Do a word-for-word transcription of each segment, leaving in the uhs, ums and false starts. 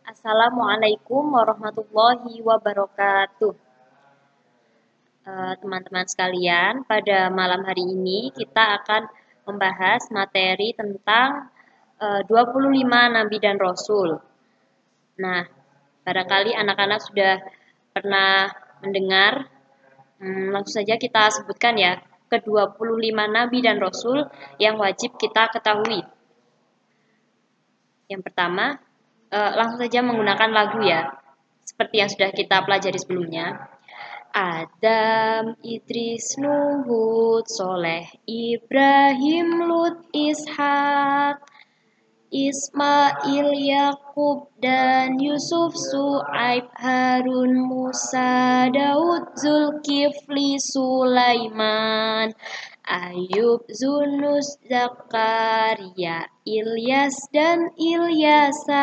Assalamualaikum warahmatullahi wabarakatuh. Eh, Teman-teman sekalian, pada malam hari ini kita akan membahas materi tentang eh, dua puluh lima Nabi dan Rasul. Nah, barangkali anak-anak sudah pernah mendengar, hmm, langsung saja kita sebutkan ya, ke dua puluh lima Nabi dan Rasul yang wajib kita ketahui. Yang pertama, eh, langsung saja menggunakan lagu ya, seperti yang sudah kita pelajari sebelumnya. Adam, Idris, Nuh, Hud, Soleh, Ibrahim, Lut, Ishak, Ismail, Yakub, dan Yusuf, Su'aib, Harun, Musa, Daud, Zulkifli, Sulaiman, Ayub, Zunus, Zakaria, Ilyas, dan Ilyasa,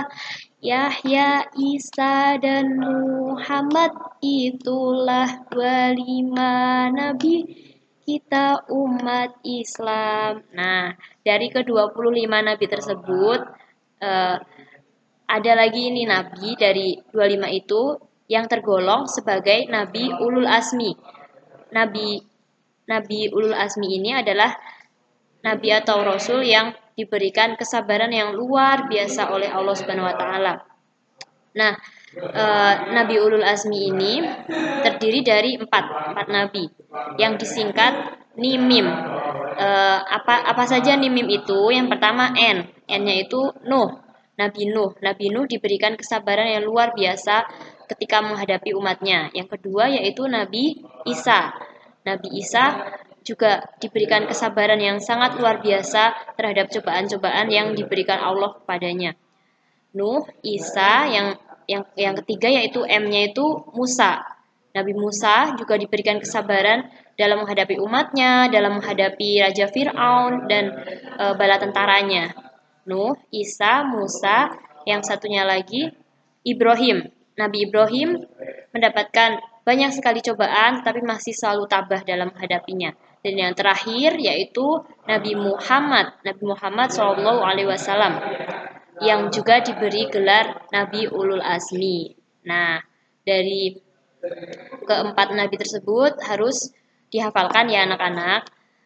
Yahya, Isa, dan Muhammad. Itulah dua puluh lima nabi kita umat Islam. Nah, dari ke dua puluh lima nabi tersebut eh, ada lagi ini nabi dari dua puluh lima itu yang tergolong sebagai nabi ulul azmi. Nabi Nabi ulul azmi ini adalah nabi atau rasul yang diberikan kesabaran yang luar biasa oleh Allah Subhanahu wa taala. Nah, eh, Nabi ulul azmi ini terdiri dari empat, empat nabi yang disingkat Nimim. Eh, apa apa saja Nimim itu? Yang pertama N, N-nya itu Nuh. Nabi Nuh. Nabi Nuh diberikan kesabaran yang luar biasa ketika menghadapi umatnya. Yang kedua yaitu Nabi Isa. Nabi Isa juga diberikan kesabaran yang sangat luar biasa terhadap cobaan-cobaan yang diberikan Allah kepadanya. Nuh, Isa, yang yang yang ketiga yaitu M-nya itu Musa. Nabi Musa juga diberikan kesabaran dalam menghadapi umatnya, dalam menghadapi Raja Fir'aun dan e, bala tentaranya. Nuh, Isa, Musa, yang satunya lagi Ibrahim. Nabi Ibrahim mendapatkan banyak sekali cobaan tapi masih selalu tabah dalam menghadapinya. Dan yang terakhir yaitu Nabi Muhammad, Nabi Muhammad shallallahu alaihi wasallam yang juga diberi gelar Nabi Ulul Azmi. Nah, dari keempat Nabi tersebut harus dihafalkan ya anak-anak,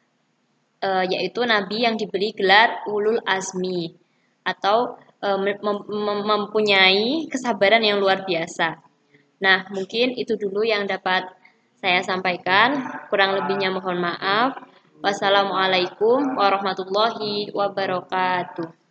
e, yaitu Nabi yang diberi gelar Ulul Azmi atau e, mem mem mempunyai kesabaran yang luar biasa. Nah, mungkin itu dulu yang dapat saya sampaikan. Kurang lebihnya mohon maaf. Wassalamualaikum warahmatullahi wabarakatuh.